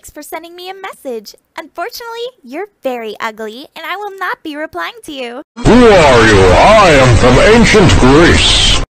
thanks for sending me a message. Unfortunately, you're very ugly, and I will not be replying to you. Who are you? I am from ancient Greece.